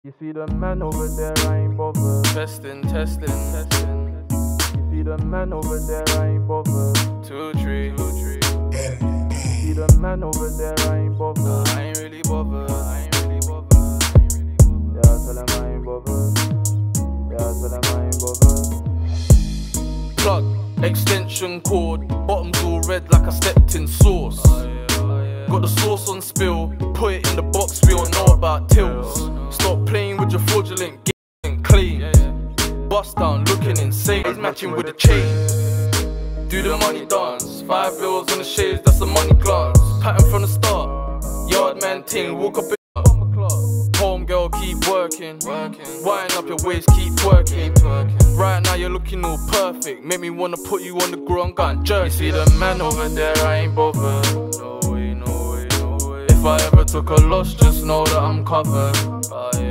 You see the man over there, I ain't bothered. Testing, testing, testing. You see the man over there, I ain't bothered. 2 3. You see the man over there, I ain't bothered. I ain't really bothered. I ain't really bothered. I ain't really bothered. Yeah, tell him I ain't bothered. Yeah, tell him I ain't bothered. Plug, extension cord, bottoms all red like I stepped in sauce. Got the sauce on spill, put it in the box, we don't know about tills. Stop playing with your fraudulent, getting clean. Bust down, looking insane, it's matching with the chain. Do the money dance, 5 bills on the shades, that's the money glance. Pattern from the start, yard man ting, walk up in home girl, keep working. Wind up your waist, keep working. Right now you're looking all perfect, make me wanna put you on the ground, gun jerk. You see the man over there, I ain't bothered. No way, no way, no way. If I ever took a loss, just know that I'm covered.